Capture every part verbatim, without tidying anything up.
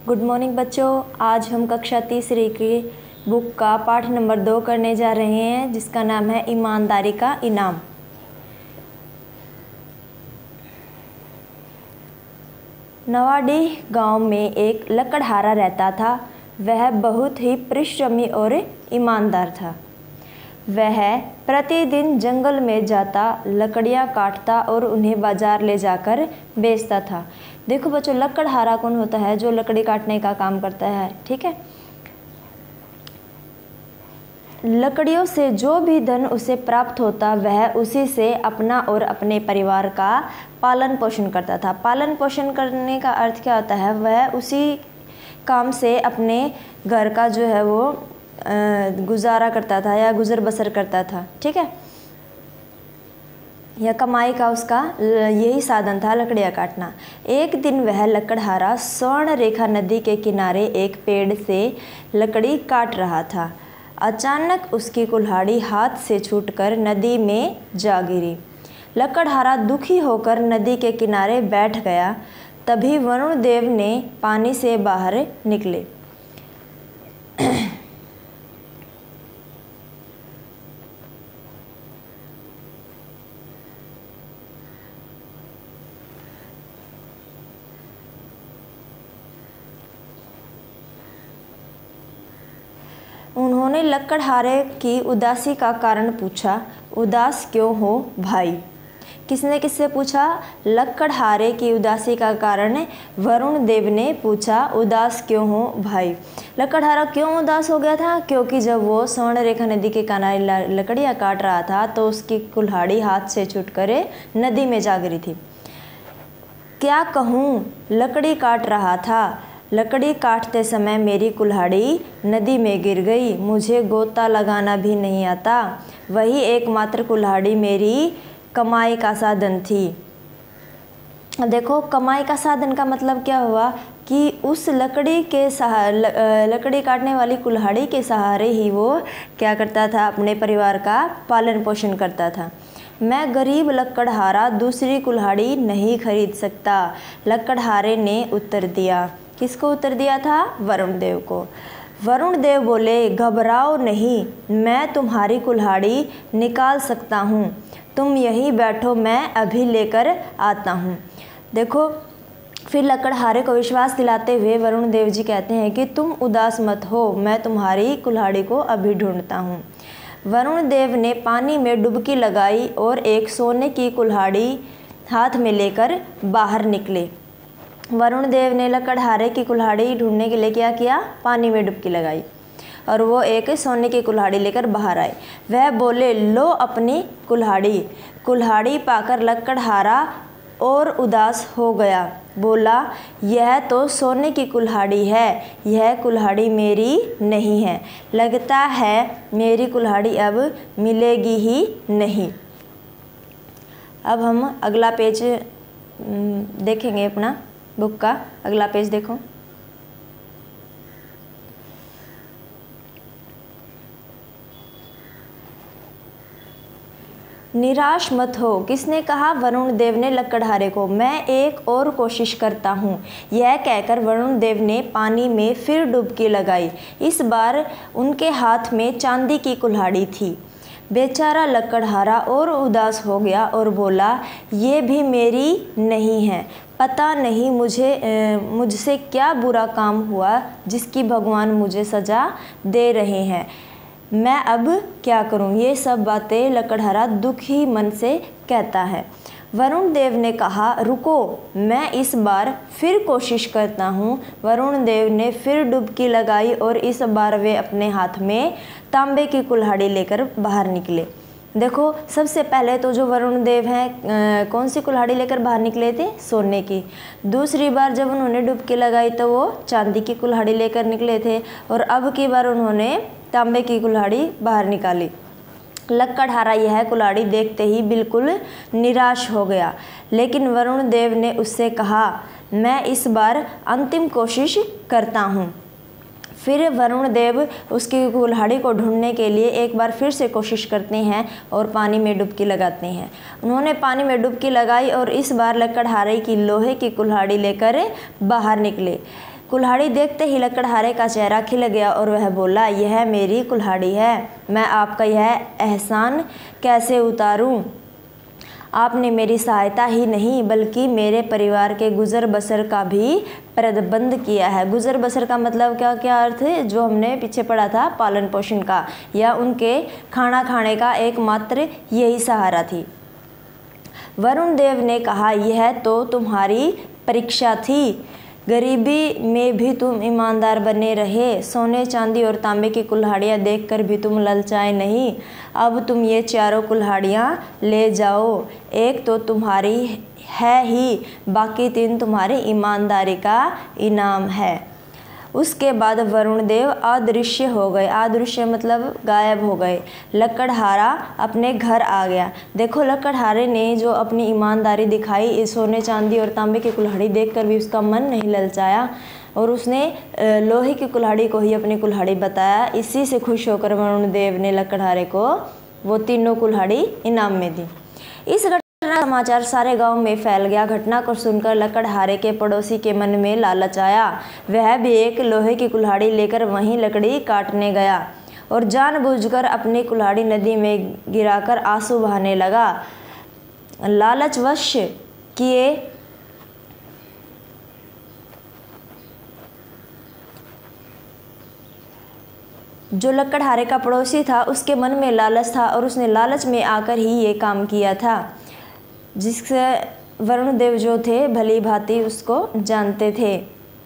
Good morning बच्चों। आज हम कक्षा तीसरी की बुक का पाठ नंबर दो करने जा रहे हैं, जिसका नाम है ईमानदारी का इनाम। नवाडीह गांव में एक लकड़हारा रहता था। वह बहुत ही परिश्रमी और ईमानदार था। वह प्रतिदिन जंगल में जाता, लकड़ियां काटता और उन्हें बाजार ले जाकर बेचता था। देखो बच्चों, लकड़हारा कौन होता है? जो लकड़ी काटने का काम करता है, ठीक है। लकड़ियों से जो भी धन उसे प्राप्त होता, वह उसी से अपना और अपने परिवार का पालन पोषण करता था। पालन पोषण करने का अर्थ क्या होता है? वह उसी काम से अपने घर का जो है वो गुजारा करता था या गुजर बसर करता था, ठीक है। या कमाई का उसका यही साधन था, लकड़ियाँ काटना। एक दिन वह लकड़हारा स्वर्ण रेखा नदी के किनारे एक पेड़ से लकड़ी काट रहा था। अचानक उसकी कुल्हाड़ी हाथ से छूटकर नदी में जा गिरी। लकड़हारा दुखी होकर नदी के किनारे बैठ गया। तभी वरुण देव ने पानी से बाहर निकले। उन्होंने लकड़हारे की उदासी का कारण पूछा। उदास क्यों हो भाई? किसने किससे पूछा? लकड़हारे की उदासी का कारण वरुण देव ने पूछा। उदास क्यों हो भाई? लकड़हारा क्यों उदास हो गया था? क्योंकि जब वो स्वर्ण रेखा नदी के किनारे लकड़ियाँ काट रहा था तो उसकी कुल्हाड़ी हाथ से छूटकर नदी में जा गिरी थी। क्या कहूँ, लकड़ी काट रहा था। लकड़ी काटते समय मेरी कुल्हाड़ी नदी में गिर गई। मुझे गोता लगाना भी नहीं आता। वही एकमात्र कुल्हाड़ी मेरी कमाई का साधन थी। देखो, कमाई का साधन का मतलब क्या हुआ कि उस लकड़ी के सहारे, लकड़ी काटने वाली कुल्हाड़ी के सहारे ही वो क्या करता था? अपने परिवार का पालन पोषण करता था। मैं गरीब लकड़हारा दूसरी कुल्हाड़ी नहीं खरीद सकता, लकड़हारे ने उत्तर दिया। किसको उत्तर दिया था? वरुण देव को। वरुण देव बोले, घबराओ नहीं, मैं तुम्हारी कुल्हाड़ी निकाल सकता हूँ। तुम यहीं बैठो, मैं अभी लेकर आता हूँ। देखो, फिर लकड़हारे को विश्वास दिलाते हुए वरुण देव जी कहते हैं कि तुम उदास मत हो, मैं तुम्हारी कुल्हाड़ी को अभी ढूंढता हूँ। वरुण देव ने पानी में डुबकी लगाई और एक सोने की कुल्हाड़ी हाथ में लेकर बाहर निकले। वरुण देव ने लकड़हारे की कुल्हाड़ी ढूंढने के लिए क्या किया? पानी में डुबकी लगाई और वो एक सोने की कुल्हाड़ी लेकर बाहर आए। वह बोले, लो अपनी कुल्हाड़ी। कुल्हाड़ी पाकर लकड़हारा और उदास हो गया। बोला, यह तो सोने की कुल्हाड़ी है, यह कुल्हाड़ी मेरी नहीं है। लगता है मेरी कुल्हाड़ी अब मिलेगी ही नहीं। अब हम अगला पेज देखेंगे। अपना बुक का अगला पेज देखो। निराश मत हो। किसने कहा? वरुण देव ने लकड़हारे को। मैं एक और कोशिश करता हूँ। यह कहकर वरुण देव ने पानी में फिर डुबकी लगाई। इस बार उनके हाथ में चांदी की कुल्हाड़ी थी। बेचारा लकड़हारा और उदास हो गया और बोला, ये भी मेरी नहीं है। पता नहीं मुझे मुझसे क्या बुरा काम हुआ जिसकी भगवान मुझे सज़ा दे रहे हैं। मैं अब क्या करूं? ये सब बातें लकड़हारा दुखी मन से कहता है। वरुण देव ने कहा, रुको, मैं इस बार फिर कोशिश करता हूँ। वरुण देव ने फिर डुबकी लगाई और इस बार वे अपने हाथ में तांबे की कुल्हाड़ी लेकर बाहर निकले। देखो, सबसे पहले तो जो वरुण देव हैं कौन सी कुल्हाड़ी लेकर बाहर निकले थे? सोने की। दूसरी बार जब उन्होंने डुबकी लगाई तो वो चांदी की कुल्हाड़ी लेकर निकले थे और अब की बार उन्होंने तांबे की कुल्हाड़ी बाहर निकाली। लकड़हारा यह कुल्हाड़ी देखते ही बिल्कुल निराश हो गया, लेकिन वरुण देव ने उससे कहा, मैं इस बार अंतिम कोशिश करता हूँ। फिर वरुण देव उसकी कुल्हाड़ी को ढूंढने के लिए एक बार फिर से कोशिश करते हैं और पानी में डुबकी लगाते हैं। उन्होंने पानी में डुबकी लगाई और इस बार लकड़हारे की लोहे की कुल्हाड़ी लेकर बाहर निकले। कुल्हाड़ी देखते ही लकड़हारे का चेहरा खिल गया और वह बोला, यह मेरी कुल्हाड़ी है, मैं आपका यह एहसान कैसे उतारूं? आपने मेरी सहायता ही नहीं बल्कि मेरे परिवार के गुज़र बसर का भी प्रबंध किया है। गुज़र बसर का मतलब क्या क्या अर्थ है, जो हमने पीछे पढ़ा था, पालन पोषण का, या उनके खाना खाने का एकमात्र यही सहारा थी। वरुण देव ने कहा, यह तो तुम्हारी परीक्षा थी, गरीबी में भी तुम ईमानदार बने रहे, सोने चांदी और तांबे की कुल्हाड़ियाँ देखकर भी तुम ललचाए नहीं। अब तुम ये चारों कुल्हाड़ियाँ ले जाओ, एक तो तुम्हारी है ही, बाकी तीन तुम्हारी ईमानदारी का इनाम है। उसके बाद वरुण देव अदृश्य हो गए। अदृश्य मतलब गायब हो गए। लकड़हारा अपने घर आ गया। देखो, लकड़हारे ने जो अपनी ईमानदारी दिखाई, इस सोने चांदी और तांबे की कुल्हाड़ी देखकर भी उसका मन नहीं ललचाया और उसने लोहे की कुल्हाड़ी को ही अपनी कुल्हाड़ी बताया। इसी से खुश होकर वरुण देव ने लकड़हारे को वो तीनों कुल्हाड़ी इनाम में दी। इस समाचार सारे गांव में फैल गया। घटना को सुनकर लकड़हारे के पड़ोसी के मन में लालच आया। वह भी एक लोहे की कुल्हाड़ी लेकर वहीं लकड़ी काटने गया और जानबूझकर अपनी कुल्हाड़ी नदी में गिराकर आंसू बहाने लगा। लालचवश किए जो लकड़हारे का पड़ोसी था, उसके मन में लालच था और उसने लालच में आकर ही ये काम किया था, जिससे वरुण देव जो थे भली भांति उसको जानते थे।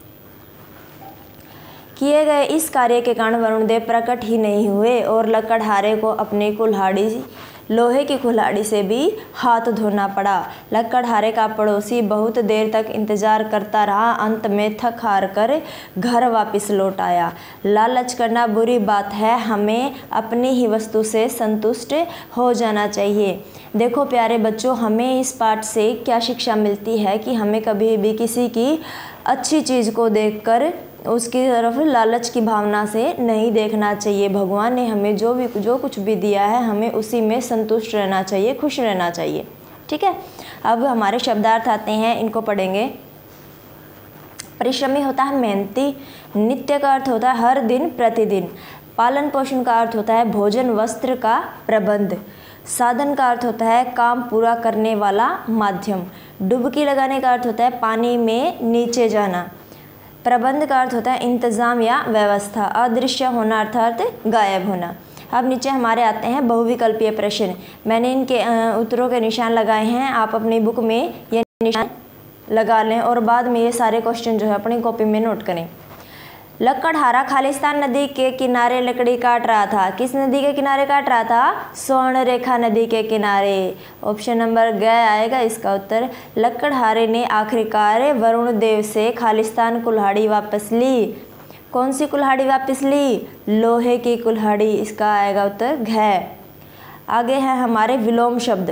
किए गए इस कार्य के कारण वरुण देव प्रकट ही नहीं हुए और लकड़हारे को अपनी कुल्हाड़ी, लोहे की कुल्हाड़ी से भी हाथ धोना पड़ा। लकड़हारे का पड़ोसी बहुत देर तक इंतजार करता रहा। अंत में थक हार कर घर वापस लौट आया। लालच करना बुरी बात है, हमें अपनी ही वस्तु से संतुष्ट हो जाना चाहिए। देखो प्यारे बच्चों, हमें इस पाठ से क्या शिक्षा मिलती है कि हमें कभी भी किसी की अच्छी चीज़ को देखकर उसकी तरफ लालच की भावना से नहीं देखना चाहिए। भगवान ने हमें जो भी जो कुछ भी दिया है, हमें उसी में संतुष्ट रहना चाहिए, खुश रहना चाहिए। ठीक है, अब हमारे शब्दार्थ आते हैं, इनको पढ़ेंगे। परिश्रमी होता है मेहनती। नित्य का अर्थ होता है हर दिन प्रतिदिन। पालन पोषण का अर्थ होता है भोजन वस्त्र का प्रबंध। साधन का अर्थ होता है काम पूरा करने वाला माध्यम। डुबकी लगाने का अर्थ होता है पानी में नीचे जाना। प्रबंध का अर्थ होता है इंतज़ाम या व्यवस्था। अदृश्य होना अर्थात गायब होना। अब नीचे हमारे आते हैं बहुविकल्पीय प्रश्न। मैंने इनके उत्तरों के निशान लगाए हैं, आप अपनी बुक में ये निशान लगा लें और बाद में ये सारे क्वेश्चन जो है अपनी कॉपी में नोट करें। लकड़हारा खालिस्तान नदी के किनारे लकड़ी काट रहा था। किस नदी के किनारे काट रहा था? स्वर्ण रेखा नदी के किनारे। ऑप्शन नंबर ग आएगा इसका उत्तर। लकड़हारे ने आखिरकार वरुण देव से खालिस्तान कुल्हाड़ी वापस ली। कौन सी कुल्हाड़ी वापस ली? लोहे की कुल्हाड़ी। इसका आएगा उत्तर घ। आगे है हमारे विलोम शब्द।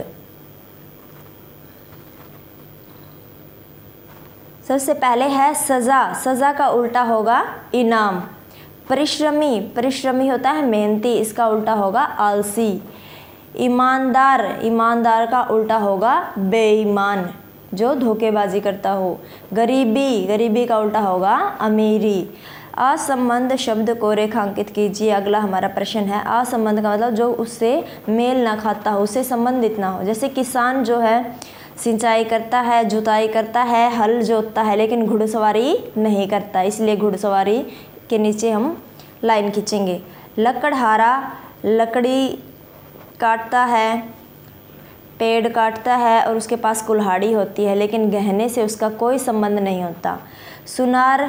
सबसे पहले है सज़ा। सज़ा का उल्टा होगा इनाम। परिश्रमी। परिश्रमी होता है मेहनती, इसका उल्टा होगा आलसी। ईमानदार। ईमानदार का उल्टा होगा बेईमान, जो धोखेबाजी करता हो। गरीबी। गरीबी का उल्टा होगा अमीरी। असंबंध शब्द को रेखांकित कीजिए। अगला हमारा प्रश्न है असंबंध का मतलब जो उससे मेल ना खाता हो, उससे संबंधित ना हो। जैसे किसान जो है सिंचाई करता है, जुताई करता है, हल जोतता है, लेकिन घुड़सवारी नहीं करता, इसलिए घुड़सवारी के नीचे हम लाइन खींचेंगे। लकड़हारा लकड़ी काटता है, पेड़ काटता है और उसके पास कुल्हाड़ी होती है, लेकिन गहने से उसका कोई संबंध नहीं होता। सुनार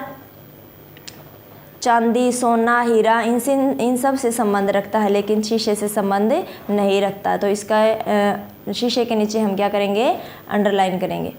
चांदी, सोना, हीरा, इनसे इन सब से संबंध रखता है, लेकिन शीशे से संबंध नहीं रखता। तो इसका शीशे के नीचे हम क्या करेंगे? अंडरलाइन करेंगे।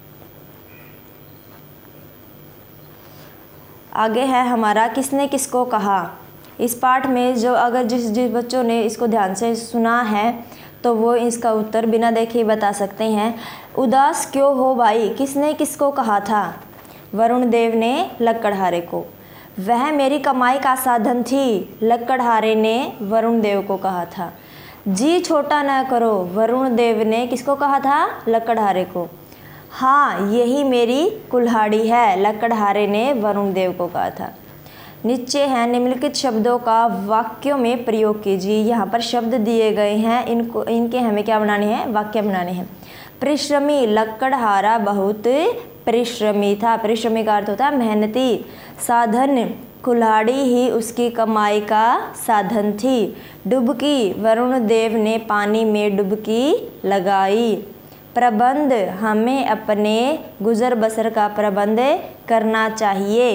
आगे है हमारा किसने किसको कहा। इस पाठ में जो अगर जिस जिस बच्चों ने इसको ध्यान से सुना है तो वो इसका उत्तर बिना देखे ही बता सकते हैं। उदास क्यों हो भाई, किसने किसको कहा था? वरुण देव ने लकड़हारे को। वह मेरी कमाई का साधन थी, लकड़हारे ने वरुण देव को कहा था। जी छोटा न करो, वरुण देव ने किसको कहा था? लकड़हारे को। हाँ यही मेरी कुल्हाड़ी है, लकड़हारे ने वरुण देव को कहा था। नीचे हैं निम्नलिखित शब्दों का वाक्यों में प्रयोग कीजिए। यहाँ पर शब्द दिए गए हैं, इनको इनके हमें क्या बनाने हैं, वाक्य बनाने हैं। परिश्रमी, लकड़हारा बहुत परिश्रमी था। परिश्रमी का अर्थ होता है मेहनती। साधन, कुल्हाड़ी ही उसकी कमाई का साधन थी। डुबकी, वरुण देव ने पानी में डुबकी लगाई। प्रबंध, हमें अपने गुजर बसर का प्रबंध करना चाहिए।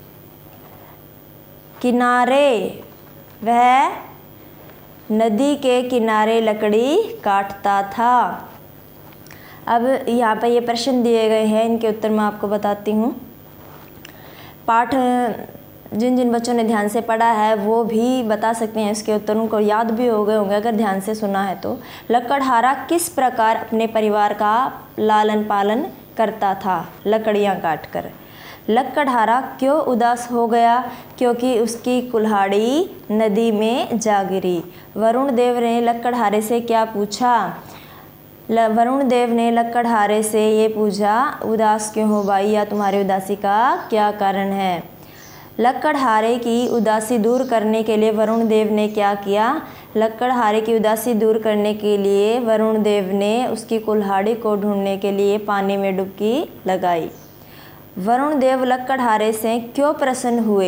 किनारे, वह नदी के किनारे लकड़ी काटता था। अब यहाँ पर ये प्रश्न दिए गए हैं, इनके उत्तर मैं आपको बताती हूँ। पाठ जिन जिन बच्चों ने ध्यान से पढ़ा है वो भी बता सकते हैं, इसके उत्तर उनको याद भी हो गए होंगे अगर ध्यान से सुना है तो। लकड़हारा किस प्रकार अपने परिवार का लालन पालन करता था, लकड़ियाँ काटकर। लकड़हारा क्यों उदास हो गया, क्योंकि उसकी कुल्हाड़ी नदी में जा गिरी। वरुण देव ने लकड़हारे से क्या पूछा, वरुण देव ने लकड़हारे से ये पूछा, उदास क्यों हो भाई, या तुम्हारी उदासी का क्या कारण है। लकड़हारे की उदासी दूर करने के लिए वरुण देव ने क्या किया। लकड़हारे की उदासी दूर करने के लिए वरुण देव ने उसकी कुल्हाड़ी को ढूंढने के लिए पानी में डुबकी लगाई। वरुण देव लकड़हारे से क्यों प्रसन्न हुए,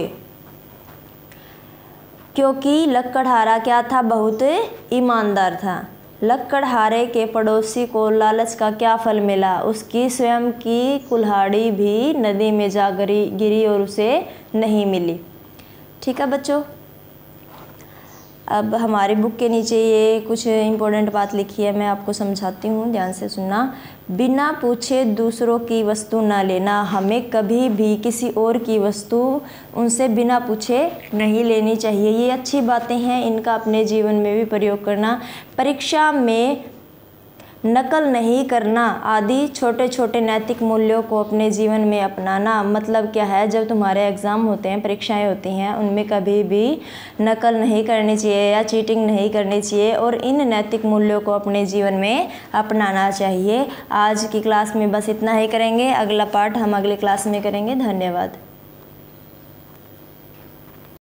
क्योंकि लकड़हारा क्या था, बहुत ईमानदार था। लकड़हारे के पड़ोसी को लालच का क्या फल मिला, उसकी स्वयं की कुल्हाड़ी भी नदी में जा गिरी गिरी और उसे नहीं मिली। ठीक है बच्चों, अब हमारी बुक के नीचे ये कुछ इम्पोर्टेंट बात लिखी है, मैं आपको समझाती हूँ, ध्यान से सुनना। बिना पूछे दूसरों की वस्तु ना लेना, हमें कभी भी किसी और की वस्तु उनसे बिना पूछे नहीं लेनी चाहिए। ये अच्छी बातें हैं, इनका अपने जीवन में भी प्रयोग करना। परीक्षा में नकल नहीं करना आदि छोटे छोटे नैतिक मूल्यों को अपने जीवन में अपनाना। मतलब क्या है, जब तुम्हारे एग्ज़ाम होते हैं, परीक्षाएं होती हैं, उनमें कभी भी नकल नहीं करनी चाहिए या चीटिंग नहीं करनी चाहिए और इन नैतिक मूल्यों को अपने जीवन में अपनाना चाहिए। आज की क्लास में बस इतना ही करेंगे, अगला पाठ हम अगली क्लास में करेंगे। धन्यवाद।